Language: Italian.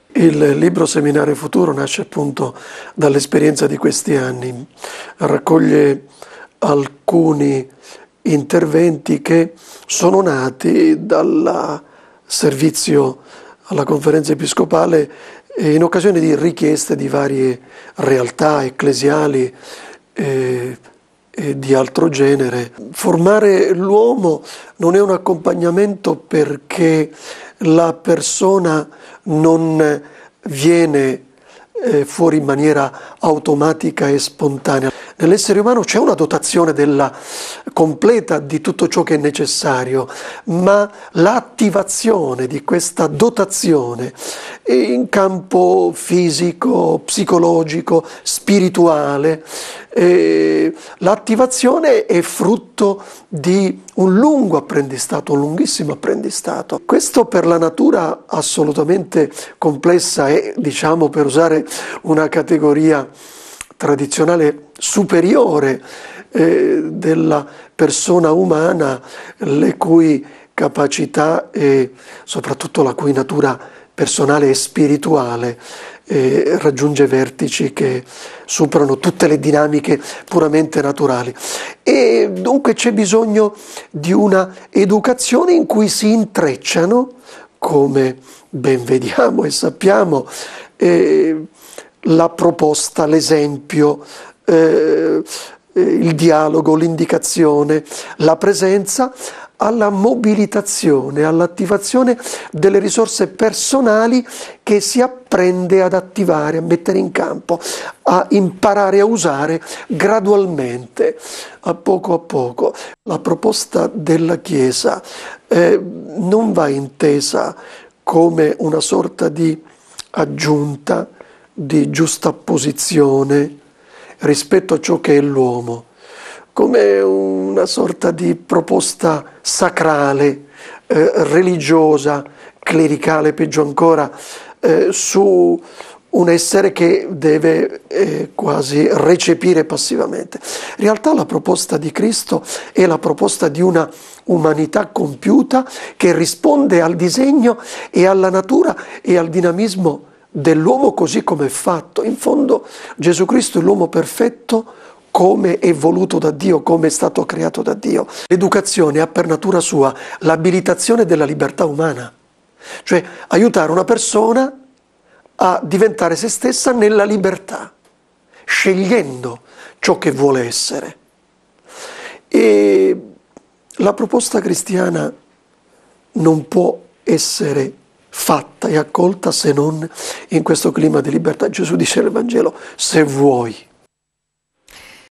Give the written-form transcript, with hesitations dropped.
Il libro Seminario Futuro nasce appunto dall'esperienza di questi anni, raccoglie alcuni interventi che sono nati dal servizio alla Conferenza Episcopale in occasione di richieste di varie realtà ecclesiali e di altro genere. Formare l'uomo non è un accompagnamento perché la persona non viene fuori in maniera automatica e spontanea. Nell'essere umano c'è una dotazione completa di tutto ciò che è necessario, ma l'attivazione di questa dotazione in campo fisico, psicologico, spirituale, l'attivazione è frutto di un lungo apprendistato, un lunghissimo apprendistato. Questo per la natura assolutamente complessa e, diciamo, per usare una categoria tradizionale superiore della persona umana, le cui capacità e soprattutto la cui natura personale e spirituale raggiunge vertici che superano tutte le dinamiche puramente naturali. E dunque c'è bisogno di una educazione in cui si intrecciano, come ben vediamo e sappiamo, la proposta, l'esempio, il dialogo, l'indicazione, la presenza, alla mobilitazione, all'attivazione delle risorse personali che si apprende ad attivare, a mettere in campo, a imparare a usare gradualmente, a poco. La proposta della Chiesa non va intesa come una sorta di aggiunta, di giustapposizione rispetto a ciò che è l'uomo, come una sorta di proposta sacrale, religiosa, clericale, peggio ancora, su un essere che deve quasi recepire passivamente. In realtà la proposta di Cristo è la proposta di una umanità compiuta che risponde al disegno e alla natura e al dinamismo dell'uomo così come è fatto. In fondo Gesù Cristo è l'uomo perfetto come è voluto da Dio, come è stato creato da Dio. L'educazione ha per natura sua l'abilitazione della libertà umana, cioè aiutare una persona a diventare se stessa nella libertà, scegliendo ciò che vuole essere. E la proposta cristiana non può essere fatta e accolta se non in questo clima di libertà. Gesù dice nel Vangelo: se vuoi